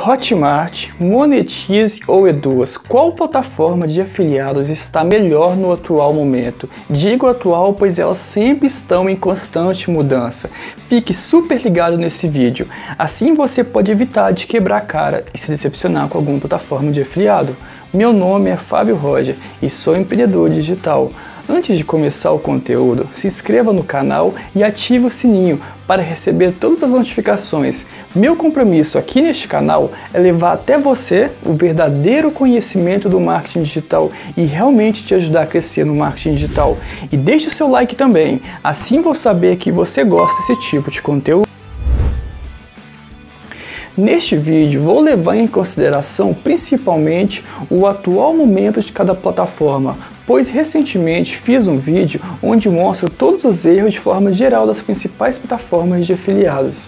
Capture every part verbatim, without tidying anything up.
Hotmart, Monetize ou Eduas, qual plataforma de afiliados está melhor no atual momento? Digo atual, pois elas sempre estão em constante mudança. Fique super ligado nesse vídeo, assim você pode evitar de quebrar a cara e se decepcionar com alguma plataforma de afiliado. Meu nome é Fábio Roger e sou empreendedor digital. Antes de começar o conteúdo, se inscreva no canal e ative o sininho para receber todas as notificações. Meu compromisso aqui neste canal é levar até você o verdadeiro conhecimento do marketing digital e realmente te ajudar a crescer no marketing digital. E deixe o seu like também, assim vou saber que você gosta desse tipo de conteúdo. Neste vídeo vou levar em consideração principalmente o atual momento de cada plataforma, pois recentemente fiz um vídeo onde mostro todos os erros de forma geral das principais plataformas de afiliados.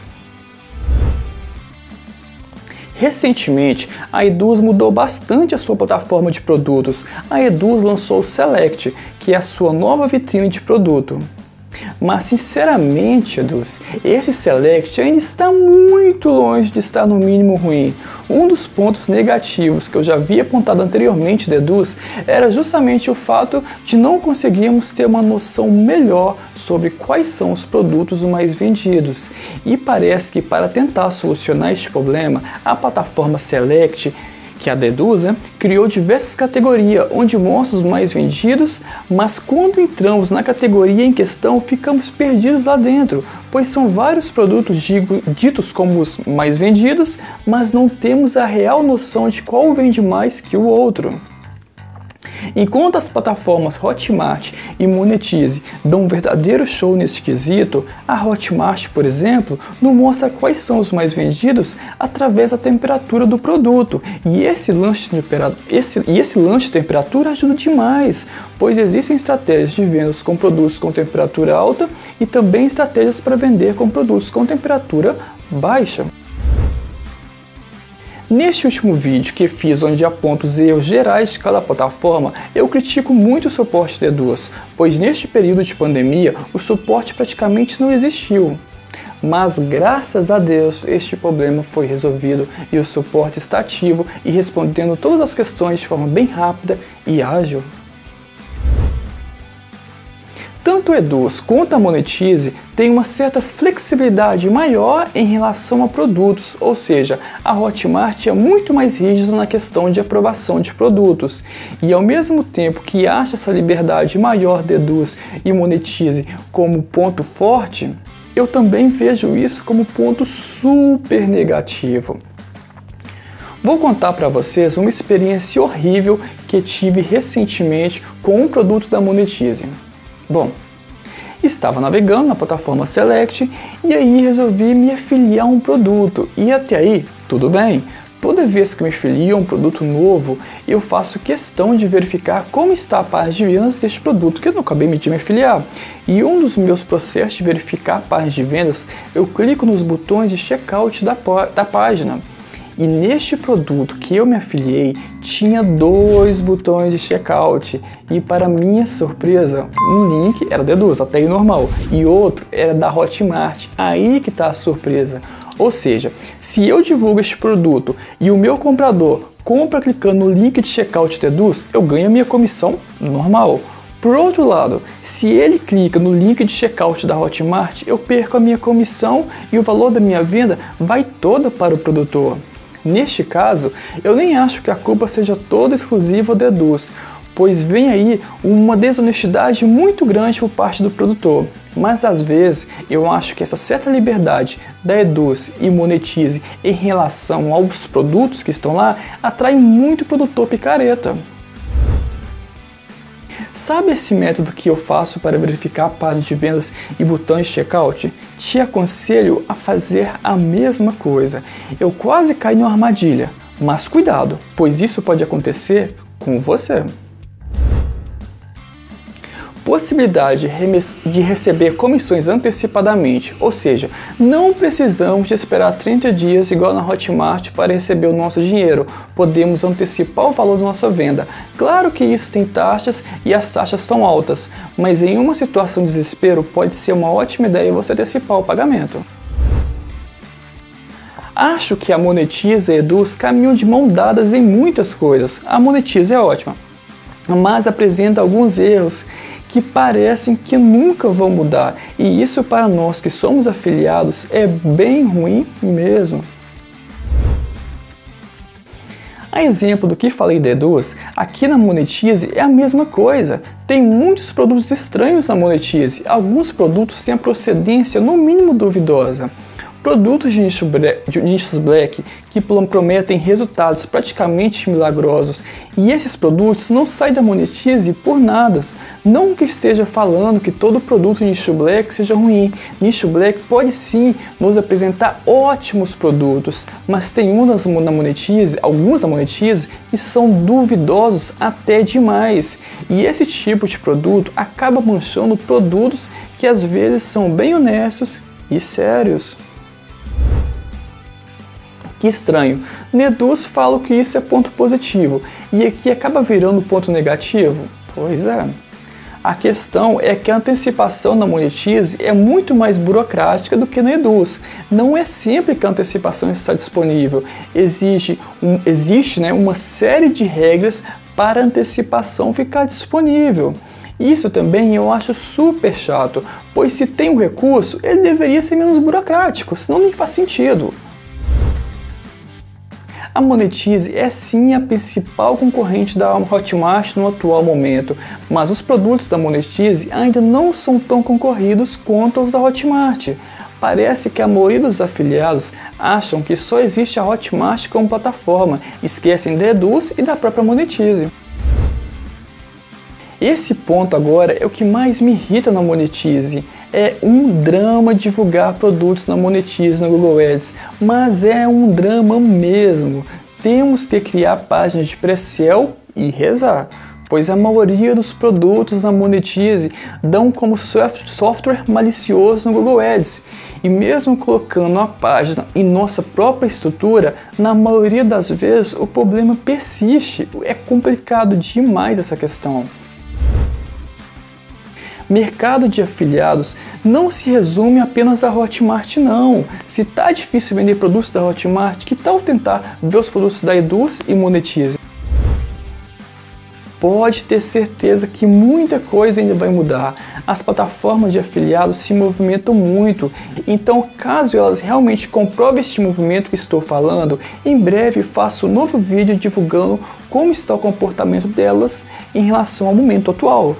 Recentemente, a Eduas mudou bastante a sua plataforma de produtos. A Eduas lançou o Select, que é a sua nova vitrine de produto. Mas sinceramente, Eduas, esse Select ainda está muito longe de estar no mínimo ruim. Um dos pontos negativos que eu já havia apontado anteriormente da Eduas era justamente o fato de não conseguirmos ter uma noção melhor sobre quais são os produtos mais vendidos. E parece que para tentar solucionar este problema, a plataforma Select, que é a Eduas, né, criou diversas categorias onde mostra os mais vendidos, mas quando entramos na categoria em questão ficamos perdidos lá dentro, pois são vários produtos digo, ditos como os mais vendidos, mas não temos a real noção de qual vende mais que o outro. Enquanto as plataformas Hotmart e Monetize dão um verdadeiro show nesse quesito, a Hotmart, por exemplo, não mostra quais são os mais vendidos através da temperatura do produto. E esse lance de temperatura, esse, e esse lance de temperatura ajuda demais, pois existem estratégias de vendas com produtos com temperatura alta e também estratégias para vender com produtos com temperatura baixa. Neste último vídeo que fiz onde aponto os erros gerais de cada plataforma, eu critico muito o suporte da Eduas, pois neste período de pandemia o suporte praticamente não existiu. Mas graças a Deus este problema foi resolvido e o suporte está ativo e respondendo todas as questões de forma bem rápida e ágil. Tanto a Eduas quanto a Monetize têm uma certa flexibilidade maior em relação a produtos, ou seja, a Hotmart é muito mais rígida na questão de aprovação de produtos. E ao mesmo tempo que acha essa liberdade maior de Eduas e Monetize como ponto forte, eu também vejo isso como ponto super negativo. Vou contar para vocês uma experiência horrível que tive recentemente com um produto da Monetize. Bom, estava navegando na plataforma Select e aí resolvi me afiliar a um produto e até aí tudo bem. Toda vez que me afilio a um produto novo, eu faço questão de verificar como está a página de vendas deste produto que eu não acabei de me afiliar. E um dos meus processos de verificar a página de vendas, eu clico nos botões de checkout da, da página. E neste produto que eu me afiliei, tinha dois botões de checkout e para minha surpresa, um link era da Eduas, até aí normal, e outro era da Hotmart, aí que está a surpresa. Ou seja, se eu divulgo este produto e o meu comprador compra clicando no link de checkout da Eduas, eu ganho a minha comissão normal. Por outro lado, se ele clica no link de checkout da Hotmart, eu perco a minha comissão e o valor da minha venda vai toda para o produtor. Neste caso, eu nem acho que a culpa seja toda exclusiva da Eduas, pois vem aí uma desonestidade muito grande por parte do produtor. Mas às vezes eu acho que essa certa liberdade da Eduas e Monetize em relação aos produtos que estão lá atrai muito produtor picareta. Sabe esse método que eu faço para verificar páginas de vendas e botões de checkout? Te aconselho a fazer a mesma coisa. Eu quase caí numa armadilha, mas cuidado, pois isso pode acontecer com você. Possibilidade de receber comissões antecipadamente, ou seja, não precisamos de esperar trinta dias igual na Hotmart para receber o nosso dinheiro, podemos antecipar o valor da nossa venda. Claro que isso tem taxas e as taxas são altas, mas em uma situação de desespero pode ser uma ótima ideia você antecipar o pagamento. Acho que a Monetize e a Eduz caminham de mão dadas em muitas coisas. A Monetize é ótima, mas apresenta alguns erros que parecem que nunca vão mudar, e isso para nós que somos afiliados é bem ruim mesmo. A exemplo do que falei da Eduz, aqui na Monetize é a mesma coisa. Tem muitos produtos estranhos na Monetize, alguns produtos têm a procedência no mínimo duvidosa. Produtos de, nicho de nichos black que prometem resultados praticamente milagrosos, e esses produtos não saem da Monetize por nada. Não que esteja falando que todo produto de nicho black seja ruim. Nicho black pode sim nos apresentar ótimos produtos, mas tem uns na Monetize, alguns na Monetize que são duvidosos até demais. E esse tipo de produto acaba manchando produtos que às vezes são bem honestos e sérios. Que estranho, na Eduz falo que isso é ponto positivo, e aqui acaba virando ponto negativo? Pois é. A questão é que a antecipação na Monetize é muito mais burocrática do que na Eduz. Não é sempre que a antecipação está disponível. Exige, um, existe né, uma série de regras para a antecipação ficar disponível. Isso também eu acho super chato, pois se tem um recurso, ele deveria ser menos burocrático, senão nem faz sentido. A Monetize é sim a principal concorrente da Hotmart no atual momento, mas os produtos da Monetize ainda não são tão concorridos quanto os da Hotmart. Parece que a maioria dos afiliados acham que só existe a Hotmart como plataforma, esquecem da Eduz e da própria Monetize. Esse ponto agora é o que mais me irrita na Monetize. É um drama divulgar produtos na Monetize no Google Ads, mas é um drama mesmo. Temos que criar páginas de pré-sell e rezar, pois a maioria dos produtos na Monetize dão como software malicioso no Google Ads. E mesmo colocando a página em nossa própria estrutura, na maioria das vezes o problema persiste. É complicado demais essa questão. Mercado de afiliados não se resume apenas à Hotmart não. Se tá difícil vender produtos da Hotmart, que tal tentar ver os produtos da Eduz e Monetize? Pode ter certeza que muita coisa ainda vai mudar. As plataformas de afiliados se movimentam muito, então caso elas realmente comprovem este movimento que estou falando, em breve faço um novo vídeo divulgando como está o comportamento delas em relação ao momento atual.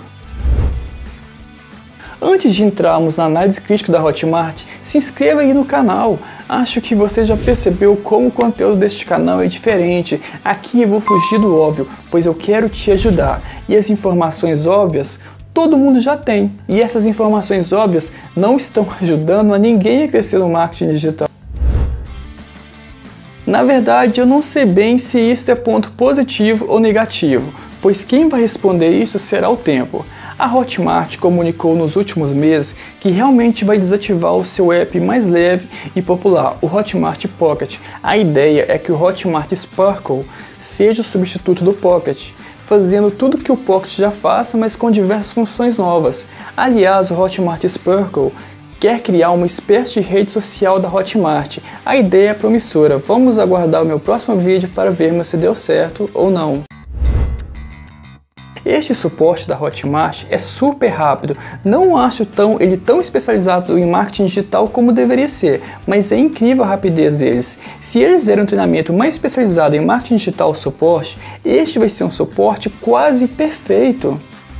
Antes de entrarmos na análise crítica da Hotmart, se inscreva aí no canal. Acho que você já percebeu como o conteúdo deste canal é diferente. Aqui eu vou fugir do óbvio, pois eu quero te ajudar. E as informações óbvias, todo mundo já tem. E essas informações óbvias não estão ajudando a ninguém a crescer no marketing digital. Na verdade, eu não sei bem se isso é ponto positivo ou negativo, pois quem vai responder isso será o tempo. A Hotmart comunicou nos últimos meses que realmente vai desativar o seu app mais leve e popular, o Hotmart Pocket. A ideia é que o Hotmart Sparkle seja o substituto do Pocket, fazendo tudo que o Pocket já faça, mas com diversas funções novas. Aliás, o Hotmart Sparkle quer criar uma espécie de rede social da Hotmart. A ideia é promissora. Vamos aguardar o meu próximo vídeo para vermos se deu certo ou não. Este suporte da Hotmart é super rápido, não acho tão, ele tão especializado em marketing digital como deveria ser, mas é incrível a rapidez deles. Se eles derem um treinamento mais especializado em marketing digital suporte, este vai ser um suporte quase perfeito.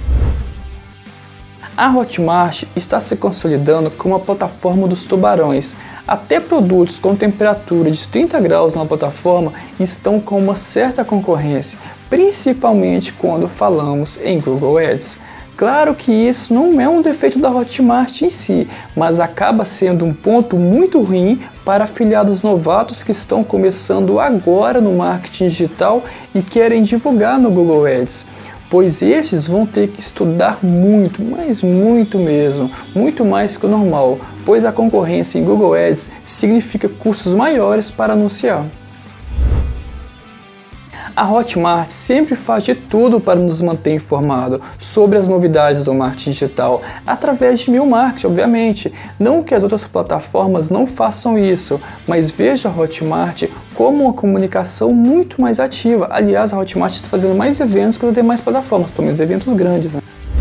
A Hotmart está se consolidando como a plataforma dos tubarões. Até produtos com temperatura de trinta graus na plataforma estão com uma certa concorrência, principalmente quando falamos em Google Ads. Claro que isso não é um defeito da Hotmart em si, mas acaba sendo um ponto muito ruim para afiliados novatos que estão começando agora no marketing digital e querem divulgar no Google Ads. Pois estes vão ter que estudar muito, mas muito mesmo, muito mais que o normal, pois a concorrência em Google Ads significa custos maiores para anunciar. A Hotmart sempre faz de tudo para nos manter informados sobre as novidades do marketing digital, através de e-mail marketing, obviamente. Não que as outras plataformas não façam isso, mas vejo a Hotmart como uma comunicação muito mais ativa. Aliás, a Hotmart está fazendo mais eventos que as demais plataformas, pelo menos eventos grandes, né?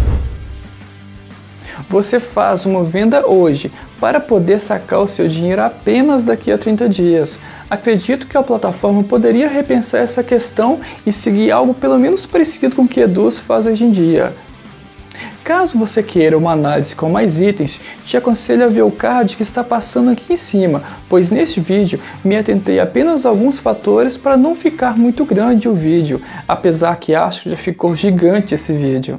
Você faz uma venda hoje para poder sacar o seu dinheiro apenas daqui a trinta dias. Acredito que a plataforma poderia repensar essa questão e seguir algo pelo menos parecido com o que Eduz faz hoje em dia. Caso você queira uma análise com mais itens, te aconselho a ver o card que está passando aqui em cima, pois neste vídeo me atentei apenas a alguns fatores para não ficar muito grande o vídeo, apesar que acho que já ficou gigante esse vídeo.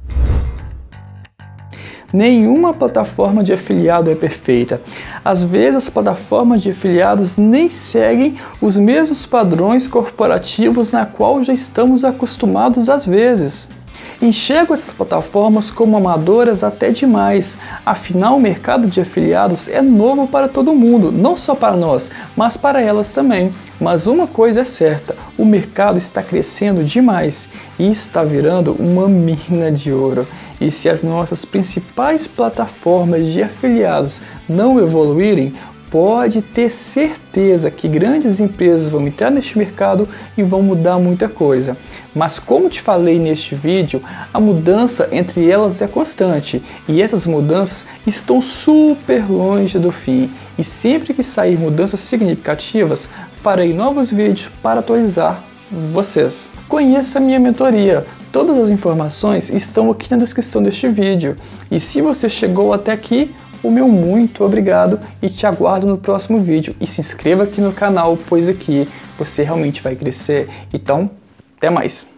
Nenhuma plataforma de afiliado é perfeita. Às vezes as plataformas de afiliados nem seguem os mesmos padrões corporativos na qual já estamos acostumados às vezes. Enxergo essas plataformas como amadoras até demais, afinal o mercado de afiliados é novo para todo mundo, não só para nós, mas para elas também. Mas uma coisa é certa, o mercado está crescendo demais e está virando uma mina de ouro. E se as nossas principais plataformas de afiliados não evoluírem, pode ter certeza que grandes empresas vão entrar neste mercado e vão mudar muita coisa. Mas como te falei neste vídeo, a mudança entre elas é constante e essas mudanças estão super longe do fim. E sempre que sair mudanças significativas, farei novos vídeos para atualizar vocês. Conheça a minha mentoria. Todas as informações estão aqui na descrição deste vídeo. E se você chegou até aqui, o meu muito obrigado e te aguardo no próximo vídeo. E se inscreva aqui no canal, pois aqui você realmente vai crescer. Então, até mais!